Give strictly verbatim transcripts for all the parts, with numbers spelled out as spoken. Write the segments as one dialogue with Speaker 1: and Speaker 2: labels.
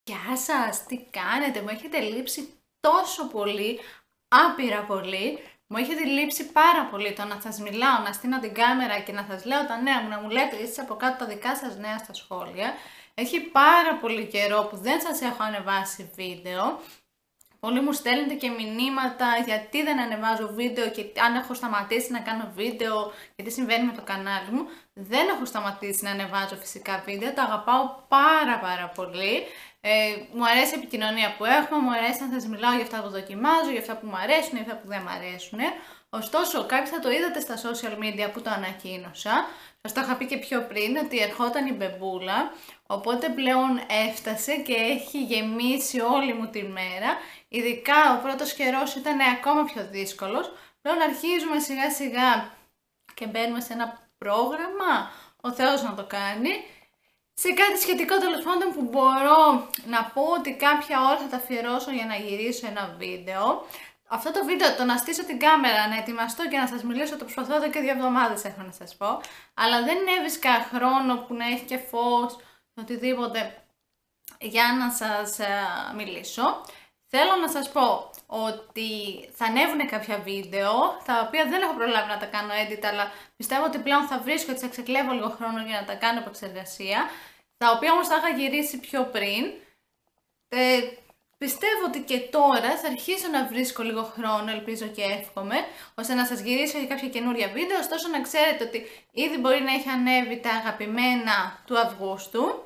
Speaker 1: Γεια σας, τι κάνετε, μου έχετε λείψει τόσο πολύ, άπειρα πολύ. Μου έχετε λείψει πάρα πολύ το να σας μιλάω, να στείνω την κάμερα και να σας λέω τα νέα μου, να μου λέτε εσείς από κάτω τα δικά σας νέα στα σχόλια. Έχει πάρα πολύ καιρό που δεν σας έχω ανεβάσει βίντεο. Πολλοί μου στέλνετε και μηνύματα γιατί δεν ανεβάζω βίντεο και αν έχω σταματήσει να κάνω βίντεο και τι συμβαίνει με το κανάλι μου. Δεν έχω σταματήσει να ανεβάζω φυσικά βίντεο, το αγαπάω πάρα πάρα πολύ. Ε, μου αρέσει η επικοινωνία που έχουμε, μου αρέσει να σας μιλάω για αυτά που δοκιμάζω, για αυτά που μου αρέσουν, για αυτά που δεν μου αρέσουν. Ωστόσο, κάποιοι θα το είδατε στα social media που το ανακοίνωσα. Σας το είχα πει και πιο πριν ότι ερχόταν η μπεμπούλα, οπότε πλέον έφτασε και έχει γεμίσει όλη μου τη μέρα. Ειδικά ο πρώτος καιρός ήταν ακόμα πιο δύσκολος. Πλέον αρχίζουμε σιγά σιγά και μπαίνουμε σε ένα πρόγραμμα, ο Θεός να το κάνει. Σε κάτι σχετικό τέλος πάντων που μπορώ να πω ότι κάποια ώρα θα τα αφιερώσω για να γυρίσω ένα βίντεο. Αυτό το βίντεο, το να στήσω την κάμερα, να ετοιμαστώ και να σας μιλήσω, το προσπαθώ εδώ και δύο εβδομάδες έχω να σας πω. Αλλά δεν έβρισκα χρόνο που να έχει και φως, οτιδήποτε για να σας uh, μιλήσω. Θέλω να σας πω ότι θα ανέβουν κάποια βίντεο, τα οποία δεν έχω προλάβει να τα κάνω edit, αλλά πιστεύω ότι πλέον θα βρίσκω ότι θα ξεκλέβω λίγο χρόνο για να τα κάνω επεξεργασία, τα οποία όμως θα είχα γυρίσει πιο πριν. Ε, πιστεύω ότι και τώρα θα αρχίσω να βρίσκω λίγο χρόνο, ελπίζω και εύχομαι, ώστε να σας γυρίσω για κάποια καινούρια βίντεο, ωστόσο να ξέρετε ότι ήδη μπορεί να έχει ανέβει τα αγαπημένα του Αυγούστου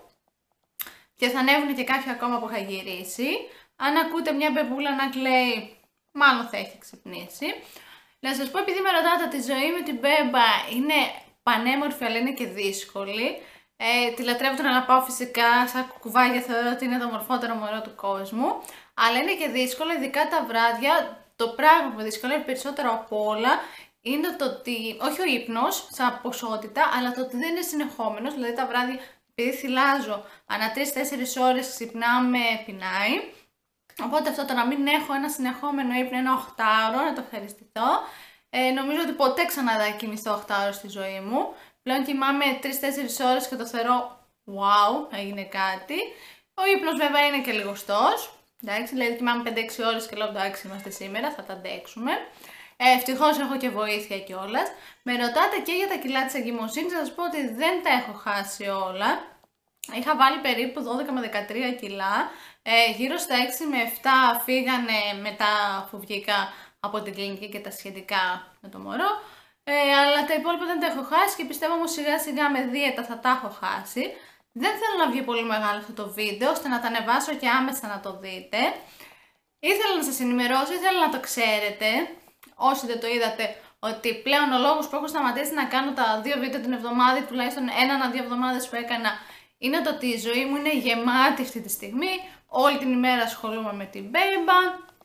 Speaker 1: και θα ανέβουν και κάποια ακόμα που είχα γυρίσει. Αν ακούτε μια μπεμπούλα να κλαίει, μάλλον θα έχει ξυπνήσει. Να σας πω, επειδή με ρωτάτε ότι η ζωή με την μπέμπα είναι πανέμορφη αλλά είναι και δύσκολη. Ε, τη λατρεύω, τον αγαπάω φυσικά, σαν κουκουβάγια θεωρώ ότι είναι το μορφότερο μωρό του κόσμου. Αλλά είναι και δύσκολο, ειδικά τα βράδια. Το πράγμα που δυσκολεύει περισσότερο από όλα είναι το ότι, όχι ο ύπνος σαν ποσότητα, αλλά το ότι δεν είναι συνεχόμενος. Δηλαδή τα βράδια, επειδή θυλάζω, ανά τρεις τέσσερις ώρες ξυπνάμε, πεινάει. Οπότε αυτό το να μην έχω ένα συνεχόμενο ύπνο, ένα οχτάωρο, να το ευχαριστηθώ. Ε, νομίζω ότι ποτέ ξανά δεν κοιμηθώ οχτάωρο στη ζωή μου. Πλέον κοιμάμαι τρεις τέσσερις ώρες και το θεωρώ wow, έγινε κάτι. Ο ύπνος βέβαια είναι και λιγοστός. Εντάξει, δηλαδή κοιμάμαι πέντε έξι ώρες και λέω εντάξει είμαστε σήμερα, θα τα αντέξουμε. Ε, ευτυχώς έχω και βοήθεια κιόλας. Με ρωτάτε και για τα κιλά της εγκυμοσύνης, να σας πω ότι δεν τα έχω χάσει όλα. Είχα βάλει περίπου δώδεκα με δεκατρία κιλά. Ε, γύρω στα έξι με επτά φύγανε μετά αφού βγήκα από την κλινική και τα σχετικά με το μωρό. Ε, αλλά τα υπόλοιπα δεν τα έχω χάσει και πιστεύω όμως σιγά σιγά με δίαιτα θα τα έχω χάσει. Δεν θέλω να βγει πολύ μεγάλο αυτό το βίντεο ώστε να τα ανεβάσω και άμεσα να το δείτε. Ήθελα να σας ενημερώσω, ήθελα να το ξέρετε, όσοι δεν το είδατε, ότι πλέον ο λόγος που έχω σταματήσει να κάνω τα δύο βίντεο την εβδομάδα, τουλάχιστον ένα ανά δύο εβδομάδες που έκανα, είναι το ότι η ζωή μου είναι γεμάτη αυτή τη στιγμή. Όλη την ημέρα ασχολούμαι με την μπέμπα.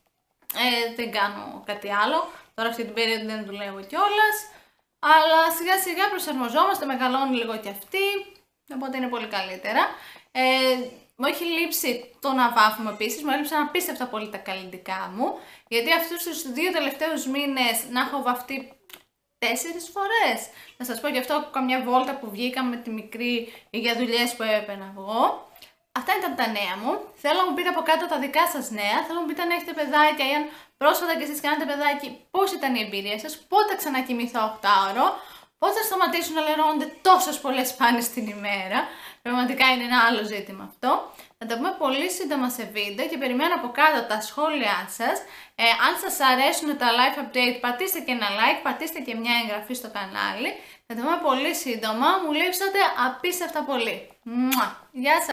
Speaker 1: Ε, δεν κάνω κάτι άλλο. Τώρα αυτή την περίοδο δεν δουλεύω κιόλας. Αλλά σιγά σιγά προσαρμοζόμαστε, μεγαλώνει λίγο κι αυτή. Οπότε είναι πολύ καλύτερα. Ε, μου έχει λείψει το να βάφουμε επίσης. Μου έλειψαν απίστευτα πολύ τα καλλυντικά μου. Γιατί αυτούς τους δύο τελευταίους μήνες να έχω βαφτεί τέσσερις φορές. Να σας πω γι' αυτό καμιά βόλτα που βγήκαμε με τη μικρή για δουλειές που έπρεπε να βγω. Αυτά ήταν τα νέα μου. Θέλω να μου πείτε από κάτω τα δικά σας νέα. Θέλω να μου πείτε αν έχετε παιδάκια ή αν πρόσφατα και εσείς κάνετε παιδάκι, πώς ήταν η εμπειρία σας, πότε ξανακοιμηθώ οχτάωρο, πότε θα σταματήσουν να λερώνονται τόσες πολλές πάνες την ημέρα. Πραγματικά είναι ένα άλλο ζήτημα αυτό. Θα τα πούμε πολύ σύντομα σε βίντεο και περιμένω από κάτω τα σχόλιά σας. Ε, αν σας αρέσουν τα live update, πατήστε και ένα like, πατήστε και μια εγγραφή στο κανάλι. Θα τα πούμε πολύ σύντομα. Μου λείψατε απίστευτα πολύ. Μουα. Γεια σας!